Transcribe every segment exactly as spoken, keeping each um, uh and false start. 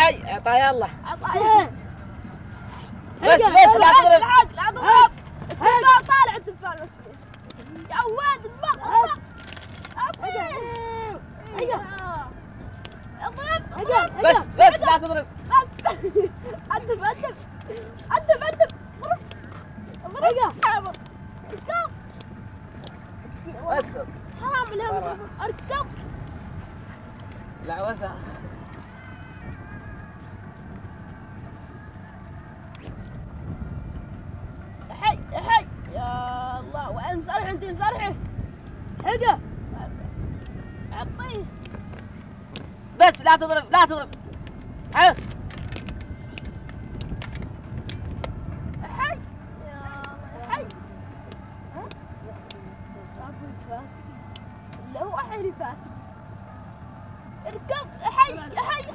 حي عطا يلا عطايا بس بس لا تضرب لا تضرب التفاح طالع التفاح المسكين يا ولد البق اضرب بس بس لا تضرب عدف عدف عدف عدف اضرب اركب حرام عليهم اركب لا وسع حي حي يا الله وين مصالح عندي مصالحه حقه عطيه بس لا تضرب لا تضرب عرف حي يا حي ابو فاسد اللي هو حيري فاسد اركب حي حي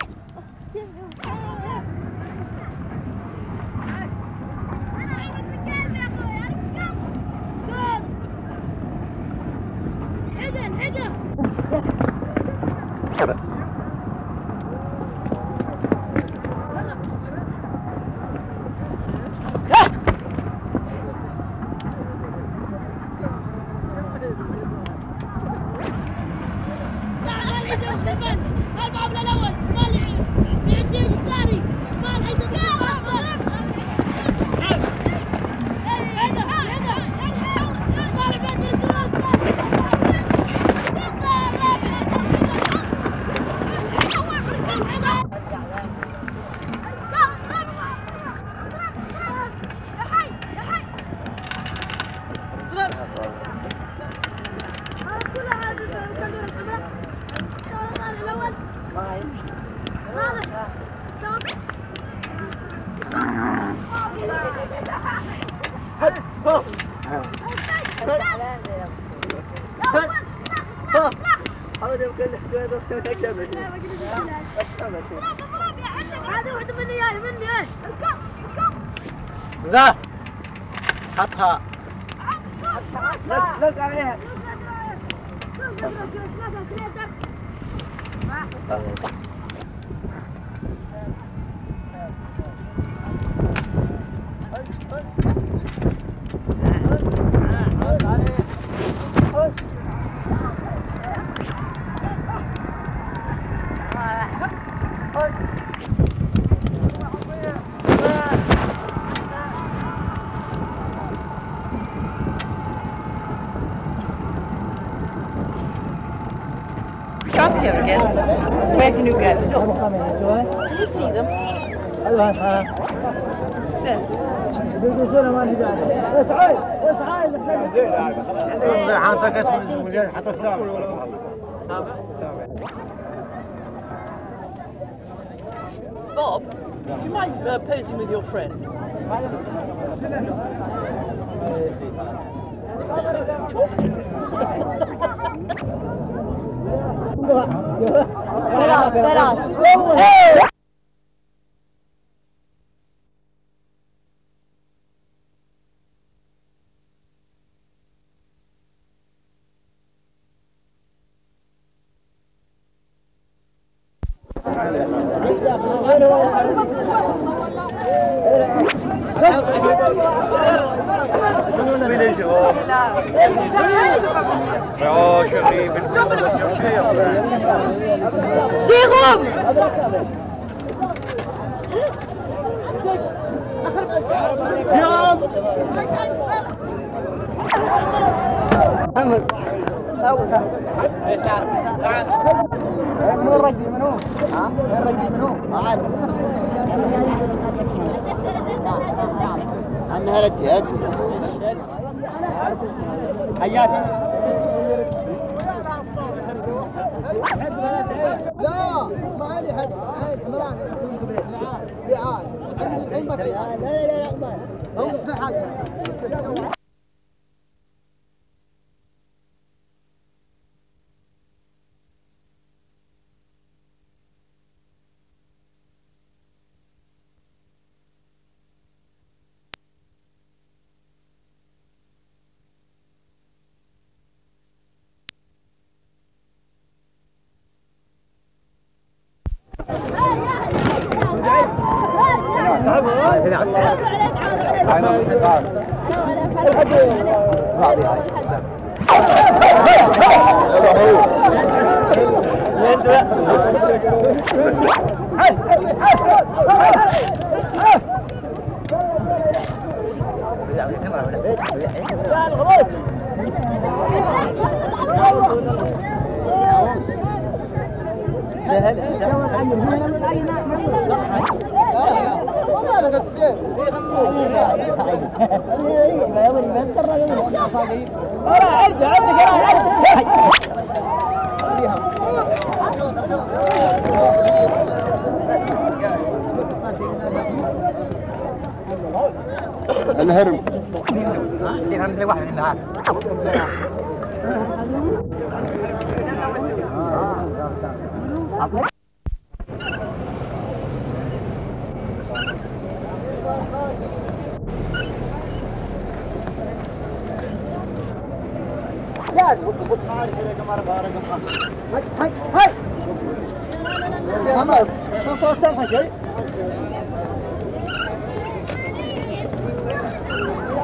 حدن حدن هذا واحد مني جاي مني ايه اركب اركب ذا حطها لزق عليها Stop here again. Where can you get? Look. Can you see them? Bob, you mind uh, posing with your friend? خلاص خلاص يا شريف شيخهم محمد اول تعال من الرجل من هو؟ ها؟ من الرجل من هو؟ عاد عنها ردي هد حياتي لا ما علي حد مران في عاد الحين ما في لا لا لا اقبل هو مش حاجه لا لا لا الهرم هاي هاي محمد صوت سامح شيء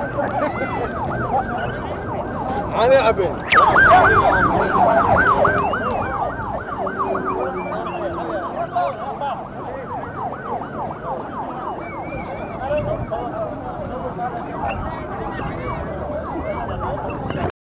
عامل عبين